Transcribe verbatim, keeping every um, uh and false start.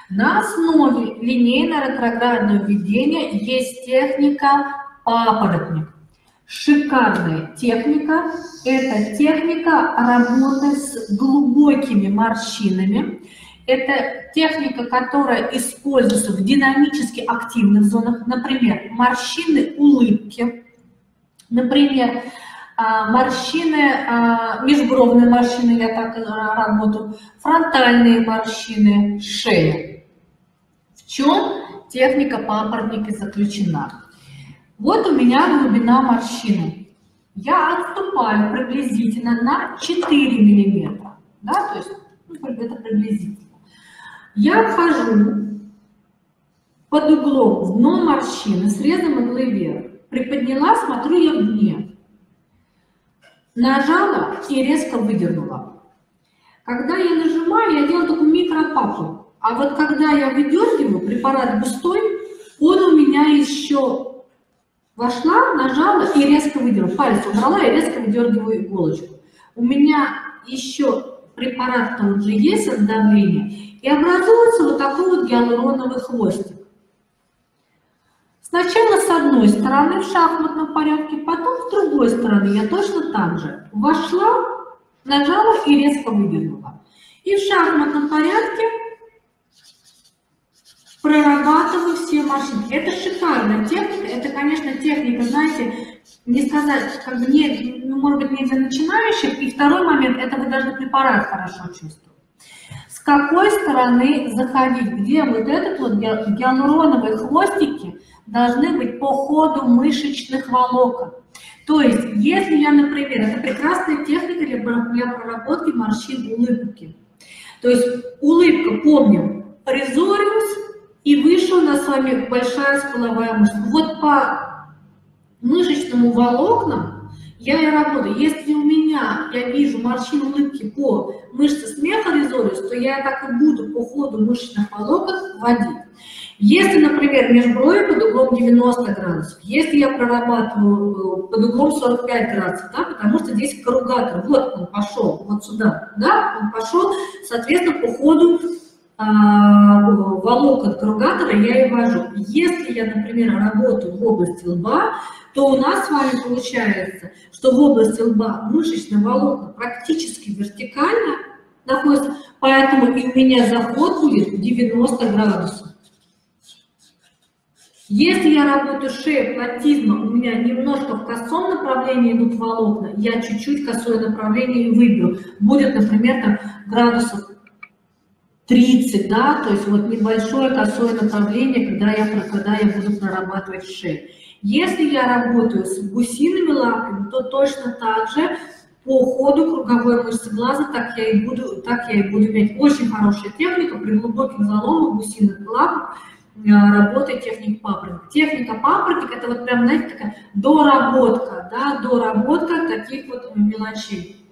На основе линейно-ретроградного введения есть техника папоротник. Шикарная техника. Это техника работы с глубокими морщинами. Это техника, которая используется в динамически активных зонах. Например, морщины улыбки. Например, морщины, межбровные морщины, я так работаю, фронтальные морщины, шея. В чем техника папоротника заключена? Вот у меня глубина морщины. Я отступаю приблизительно на четыре миллиметра. Да, то есть, ну, это приблизительно. Я вхожу под углом в дно морщины, срезом иглы вверх. Приподняла, смотрю я вне. Нажала и резко выдернула. Когда я нажимаю, я делаю такую микропапу. А вот когда я выдергиваю, препарат густой, он у меня еще вошла, нажала и резко выдернула. Палец убрала и резко выдергиваю иголочку. У меня еще препарат там уже есть от давления, и образуется вот такой вот гиалуроновый хвостик. Сначала с одной стороны в шахматном порядке, потом с другой стороны я точно так же вошла, нажала и резко выдернула. И в шахматном порядке прорабатываю все морщины. Это шикарная техника. Это, конечно, техника, знаете, не сказать, как бы не, ну, может быть, не для начинающих. И второй момент, это вы должны препарат хорошо чувствовать. С какой стороны заходить, где вот этот вот гиалуроновые хвостики должны быть по ходу мышечных волокон. То есть, если я, например, это прекрасная техника для, для проработки морщин улыбки. То есть, улыбка, помним, резориус, и выше у нас с вами большая скуловая мышца. Вот по мышечному волокнам я и работаю. Если у меня, я вижу морщины улыбки по мышце смеха резориус, то я так и буду по ходу мышечных волокон вводить. Если, например, межброви под углом девяносто градусов, если я прорабатываю под углом сорок пять градусов, да, потому что здесь корругатор, вот он пошел, вот сюда, да, он пошел, соответственно, по ходу а, волокон корругатора я и ввожу. Если я, например, работаю в области лба, то у нас с вами получается, что в области лба мышечные волокна практически вертикально находятся, поэтому и у меня заход будет девяносто градусов. Если я работаю шея, платизма, у меня немножко в косом направлении идут волокна, я чуть-чуть косое направление выберу. Будет, например, там градусов тридцать, да, то есть вот небольшое косое направление, когда я, когда я буду прорабатывать шею. Если я работаю с гусиными лапками, то точно так же по ходу круговой мышцы глаза так я и буду, так я и буду иметь. Очень хорошая техника при глубоких заломах гусиных лапок. Работает техника папоротник. Техника папоротник это вот прям, знаете, такая доработка, да, доработка таких вот мелочей.